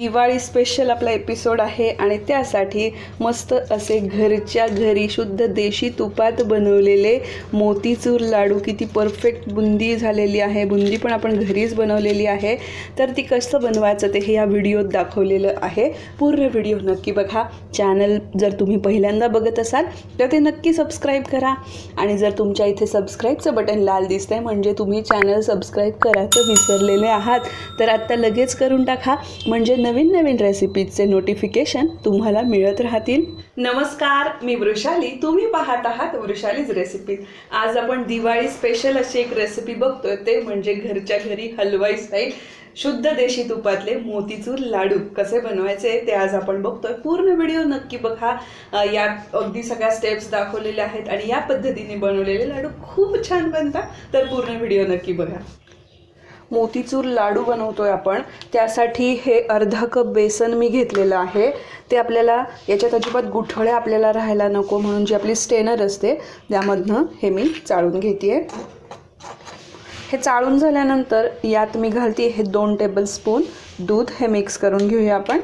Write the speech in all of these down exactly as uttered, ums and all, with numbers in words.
Diwali special आपला episode आहे आणि त्यासाठी मस्त असे घरच्या घरी शुद्ध देशी तुपात बनवलेले मोतीचूर लाडू, किती परफेक्ट बुंदी झालेली आहे। बुंदी पण आपण घरीच बनवलेली आहे, तर ती कसं बनवायचं ते हे या व्हिडिओत दाखवलेलं आहे। पूर्ण व्हिडिओ नक्की बघा। चॅनल जर तुम्ही पहिल्यांदा बघत असाल तर ते नक्की सबस्क्राइब करा आणि जर तुमच्या इथे सबस्क्राइबचं बटन लाल दिसतंय म्हणजे तुम्ही चॅनल सबस्क्राइब करायचं विसरलेले आहात, तर आता लगेच करून टाका म्हणजे नवीन नवीन रेसिपीजचे नोटिफिकेशन तुम्हाला मिळत राहतील। नमस्कार, मी वृषाली, तुम्ही पाहत आहात वृषालीज रेसिपी। आज आपण दिवाळी स्पेशल अशी एक रेसिपी बघतोय, ते म्हणजे घरच्या घरी हलवाई स्टाईल शुद्ध देशी तुपातले मोतीचूर लाडू कसे बनवायचे ते आज आपण बघतोय। पूर्ण व्हिडिओ नक्की बघा, यात अगदी सगळ्या स्टेप्स दाखवलेल्या आहेत आणि या पद्धतीने बनवलेले लाडू खूप छान बनतात, तर पूर्ण व्हिडिओ नक्की बघा। मोतीचूर लाडू बनवतोय आपण, त्यासाठी हे अर्धा कप बेसन मी घेतलेलं आहे। ते आपल्याला याच्यात अजिबात गुठळ्या आपल्याला राहायला नको म्हणून जी आपली स्टेनर असते त्यामधनं हे मी चाळून घेतेय। हे चाळून झाल्यानंतर यात मी घालते हे दोन टेबलस्पून दूध। हे मिक्स करून घेऊया आपण।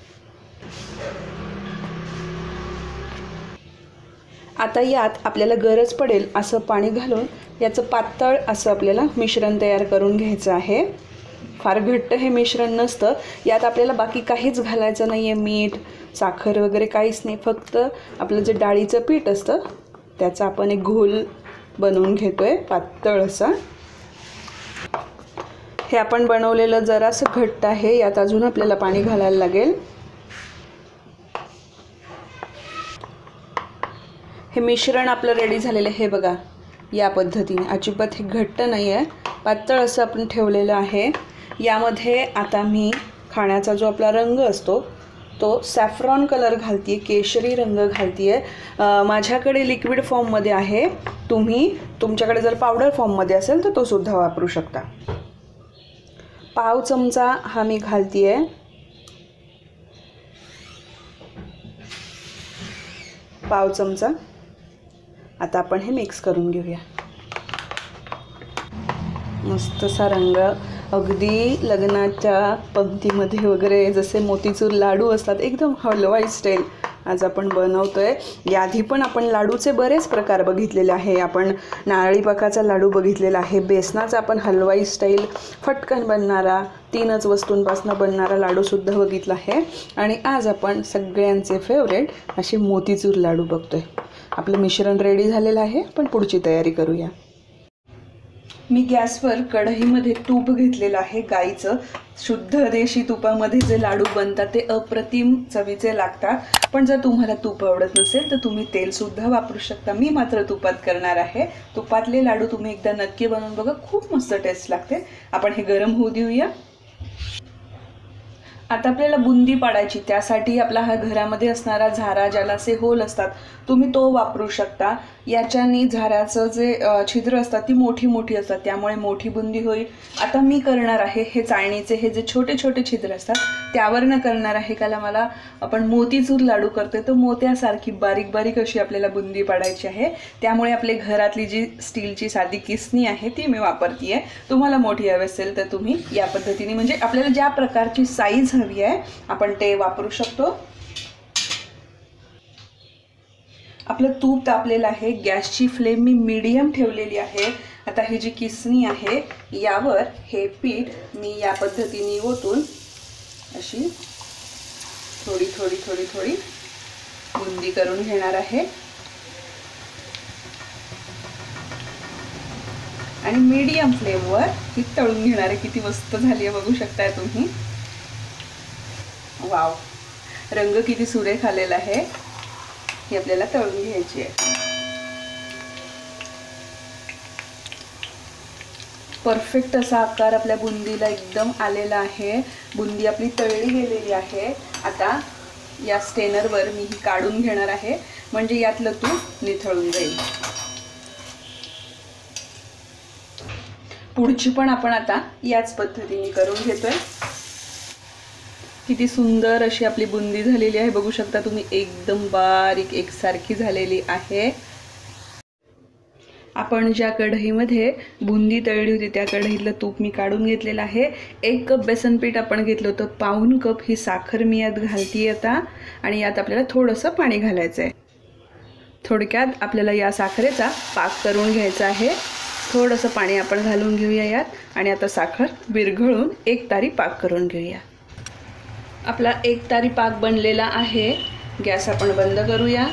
आता यात आपल्याला गरज पडेल असं पाणी घालून याचं पातळ असं आपल्याला मिश्रण तयार करून घ्यायचं आहे। फार घट्ट हे मिश्रण नसतं, यात आपल्याला बाकी काहीच घालायचं नाही आहे, मीठ साखर वगैरे काहीच नाही, फक्त आपलं जे डाळीचं पीठ असतं त्याचा आपण एक घोल बनवून घेतोय पातळ असा। हे आपण बनवलेलं जरासं घट्ट आहे, यात अजून आपल्याला पाणी घालायला लागेल। हे मिश्रण आपलं रेडी झालेलं आहे, हे बघा या पद्धतीने, अजिबात हे घट्ट नाही आहे, पातळ असं आपण ठेवलेलं आहे। यामध्ये आता मी खाण्याचा जो आपला रंग असतो तो सॅफ्रॉन कलर घालते, केशरी रंग घालते। माझ्याकडे लिक्विड फॉर्ममध्ये आहे, तुम्ही तुमच्याकडे जर पावडर फॉर्ममध्ये असेल तर तो सुद्धा वापरू शकता। पाव चमचा हा मी घालते आहे, पाव चमचा। आता आपण हे मिक्स करून घेऊया। मस्तसा रंग, अगदी लग्नाच्या पंक्तीमध्ये वगैरे जसे मोतीचूर लाडू असतात एकदम हलवाई स्टाईल आज आपण बनवतोय। याआधी पण आपण लाडूचे बरेच प्रकार बघितलेले आहे। आपण नारळी पाकाचा लाडू बघितलेला आहे, बेसनाचा आपण हलवाई स्टाईल फटकन बनणारा तीनच वस्तूंपासून बनणारा लाडूसुद्धा बघितला आहे आणि आज आपण सगळ्यांचे फेवरेट असे मोतीचूर लाडू बघतोय। आपलं मिश्रण रेडी झालेलं आहे, पण पुढची तयारी करूया। मी गॅसवर कढईमध्ये तूप घेतलेलं आहे गाईचं। शुद्ध देशी तुपामध्ये जे लाडू बनतात ते अप्रतिम चवीचे लागतात, पण जर तुम्हाला तूप आवडत नसेल तर तुम्ही तेल सुद्धा वापरू शकता। मी मात्र तुपात करणार आहे। तुपातले लाडू तुम्ही एकदा नक्की बनवून बघा, खूप मस्त टेस्ट लागते। आपण हे गरम होऊ देऊया। आता आपल्याला बुंदी पाडायची, त्यासाठी आपला हा घरामध्ये असणारा झारा, ज्याला असे होल असतात, तुम्ही तो वापरू शकता। याच्याने झाऱ्याचं जे छिद्र असतात ती मोठी मोठी असतात, त्यामुळे मोठी बुंदी होईल। आता मी करणार आहे हे चाळणीचे हे जे छोटे छोटे छिद्र असतात त्यावरनं करणार आहे, कारण मला आपण मोतीचूर लाडू करतोय तर मोत्यासारखी बारीक बारीक अशी आपल्याला बुंदी पाडायची आहे। त्यामुळे आपले घरातली जी स्टीलची साधी किसणी आहे ती मी वापरते। तुम्हाला मोठी हवी असेल तर तुम्ही या पद्धतीने, म्हणजे आपल्याला ज्या प्रकारची साईज हवी आहे आपण ते वापरू शकतो। आपलं तूप तापलेलं आहे, गॅसची फ्लेम मी मीडियम ठेवलेली आहे। आता ही जी किसणी आहे यावर हे पीठ मी या पद्धतीने ओतून अशी थोडी थोडी थोडी थोडी बुंदी करून घेणार आहे आणि मीडियम फ्लेमवर ही तळून घेणार आहे। किती मस्त झाली आहे बघू शकताय तुम्ही। वाव, रंग किती सुरेख आलेला आहे। ही आपल्याला तळून घ्यायची आहे। परफेक्ट असा आकार आपल्या बुंदीला एकदम आलेला आहे। बुंदी आपली तळली गेलेली आहे। आता या स्टेनरवर मी ही काढून घेणार आहे, म्हणजे यातलं तूप निथळून जाईल। पुढची पण आपण आता याच पद्धतीने करून घेतोय। किती सुंदर अशी आपली बुंदी झालेली आहे बघू शकता तुम्ही, एकदम बारीक एकसारखी झालेली आहे। आपण ज्या कढईमध्ये बुंदी तळली होती त्या कढईतलं तूप मी काढून घेतलेलं आहे। एक कप बेसन पीठ आपण घेतलं होतं, पाऊण कप ही साखर मी यात घालते आता आणि यात आपल्याला थोडंसं पाणी घालायचं आहे। थोडक्यात आपल्याला या साखरेचा पाक करून घ्यायचा आहे। थोडंसं पाणी आपण घालून घेऊया यात आणि आता साखर विरघळून एक तारी पाक करून घेऊया। आपला एक तारी पाक बनलेला आहे। गॅस आपण बंद करूया।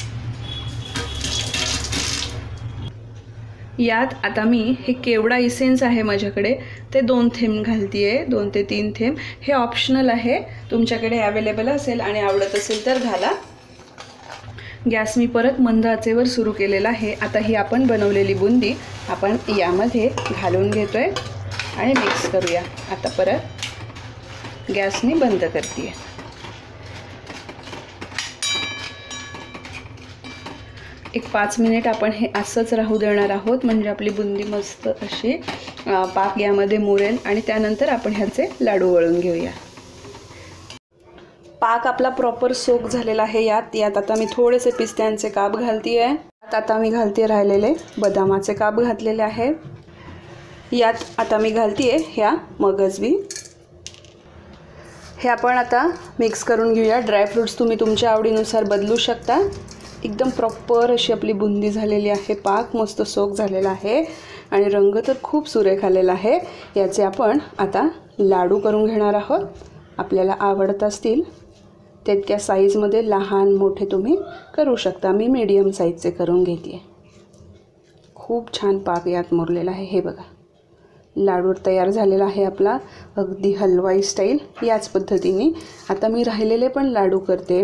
यात आता मी हे केवडा इसेन्स आहे माझ्याकडे ते दोन थेंब घालतीये, दोन ते तीन थेंब। हे ऑप्शनल आहे, तुमच्याकडे अवेलेबल असेल आणि आवडत असेल तर घाला। गॅस मी परत मंद आचेवर सुरू केलेला आहे। आता ही आपण बनवलेली बुंदी आपण यामध्ये घालून घेतोय आणि मिक्स करूया। आता परत गॅस मी बंद करते। एक पाच मिनिट आपण हे असंच राहू देणार आहोत, म्हणजे आपली बुंदी मस्त अशी पाक यामध्ये मुरेल आणि त्यानंतर आपण ह्याचे लाडू वळून घेऊया। पाक आपला प्रॉपर सोक झालेला आहे। यात यात आता मी थोडेसे पिस्त्यांचे काप घालते आहे। आता मी घालते राहिलेले बदामाचे काप घातलेले आहे। यात आता मी घालते ह्या मगजबी। हे आपण आता मिक्स करून घेऊया। ड्रायफ्रूट्स तुम्ही तुमच्या आवडीनुसार बदलू शकता। एकदम प्रॉपर अशी आपली बुंदी झालेली आहे। पाक मस्त सोक झालेला आहे आणि रंग तर खूप सुरेख आलेला आहे। याचे आपण आता लाडू करून घेणार आहोत। आपल्याला आवडत असतील तितक्या साईजमध्ये लहान मोठे तुम्ही करू शकता। मी मीडियम साईजचे करून घेते। खूप छान पाक यात मुरलेला आहे। हे बघा, लाडू तयार झालेला आहे आपला अगदी हलवाई स्टाईल। याच पद्धतीने आता मी राहिलेले पण लाडू करते।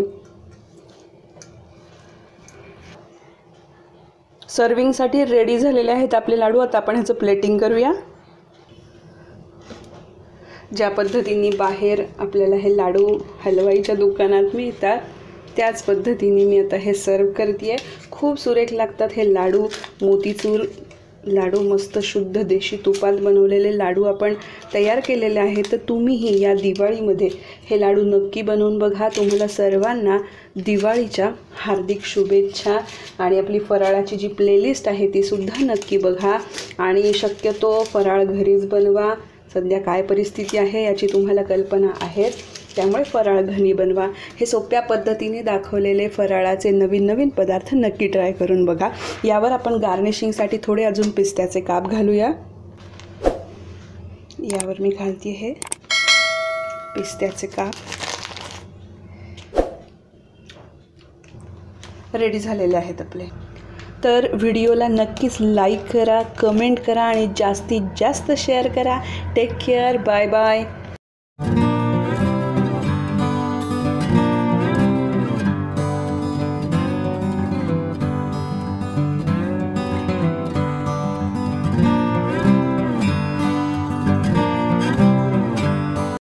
सर्विंगसाठी रेडी झालेले आहेत आपले लाडू। आता आपण ह्याचं प्लेटिंग करूया। ज्या पद्धतीने बाहेर आपल्याला हे लाडू हलवाईच्या दुकानात मिळतात त्याच पद्धतीने मी आता हे सर्व करते। खूप सुरेख लागतात हे लाडू। मोतीचूर लाडू मस्त शुद्ध देशी तुपात बनवलेले लाडू आपण तयार केलेले आहेत। तर तुम्हीही या दिवाळीमध्ये हे लाडू नक्की बनवून बघा। तुम्हाला सर्वांना दिवाळीच्या हार्दिक शुभेच्छा। आणि आपली फराळाची जी प्लेलिस्ट आहे ती सुद्धा नक्की बघा आणि शक्यतो फराळ घरीच बनवा। सध्या काय परिस्थिती आहे याची तुम्हाला कल्पना आहे, त्यामुळे फराळ घरी बनवा। हे सोप्या पद्धतीने दाखवलेले फराळाचे नवीन नवीन पदार्थ नक्की ट्राय करून बघा। यावर आपण गार्निशिंगसाठी थोडे अजून पिस्त्याचे काप घालूया। यावर मी घालते हे पिस्त्याचे काप। रेडी झालेले आहेत आपले। तर व्हिडिओला नक्कीच लाईक करा, कमेंट करा आणि जास्तीत जास्त शेअर करा। Take care, bye bye.